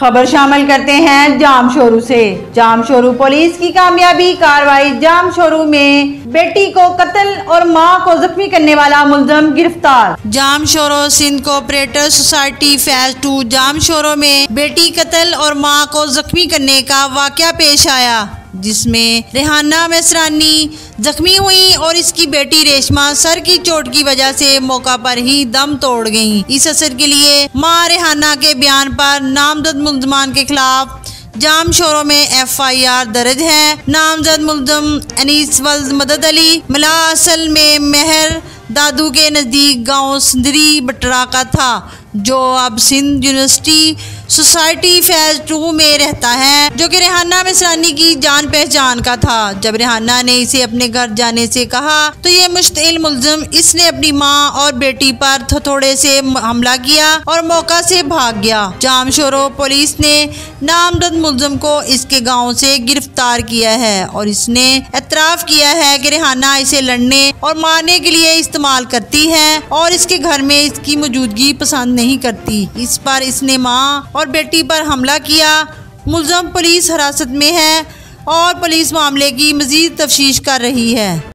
खबर शामिल करते हैं जामशोरू से। जामशोरू पुलिस की कामयाबी कार्रवाई। जामशोरू में बेटी को कत्ल और मां को जख्मी करने वाला मुलजम गिरफ्तार। Jamshoro Sindh cooperative society phase 2 Jamshoro में बेटी कत्ल और मां को जख्मी करने का वाकया पेश आया, जिसमें रेहाना मिसरानी जख्मी हुई और इसकी बेटी रेशमा सर की चोट की वजह से मौका पर ही दम तोड़ गईं। इस असर के लिए मां रेहाना के बयान पर नामजद मुलजमान के खिलाफ जामशोरू में FIR दर्ज है। नामजद मुलजम अनीस वल्द मदद अली मिला असल में मेहर दादू के नज़दीक गांव सिंदरी बटरा का था, जो अब सिंध यूनिवर्सिटी सोसाइटी फेज 2 में रहता है, जो कि रेहाना मिसरानी की जान पहचान का था। जब रेहाना ने इसे अपने घर जाने से कहा तो ये मुश्तिल मुलजिम इसने अपनी मां और बेटी पर थोड़े से हमला किया और मौका से भाग गया। जामशोरू पुलिस ने नामजद मुलजिम को इसके गांव से गिरफ्तार किया है और इसने एतराफ़ किया है कि रेहाना इसे लड़ने और मारने के लिए इस्तेमाल करती है और इसके घर में इसकी मौजूदगी पसंद नहीं करती। इस पर इसने मां और बेटी पर हमला किया। मुलज़म पुलिस हिरासत में है और पुलिस मामले की मज़ीद तफ्तीश कर रही है।